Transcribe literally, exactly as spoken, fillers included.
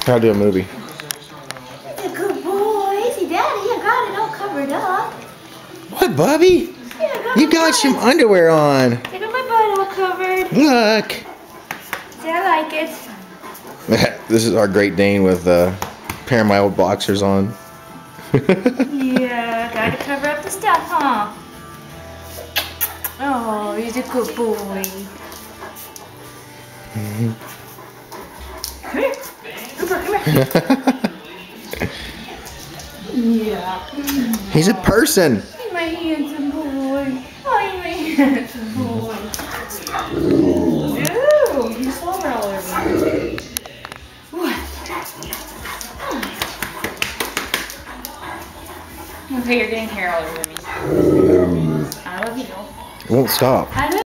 How to do a movie. You're a good boy. See, Daddy, I got it all covered up. What, Bubby? Yeah, I got You my got butt. some underwear on. I got my butt all covered. Look. See, I like it. This is our Great Dane with uh, a pair of my old boxers on. Yeah, gotta cover up the stuff, huh? Oh, he's a good boy. Mm-hmm. Come here. Come here, come here. Yeah. He's a person. He's my handsome boy. Oh, he's my handsome boy. Ooh, he's slobber all over me. What? Okay, you're getting hair all over me. I love you. It won't stop. I love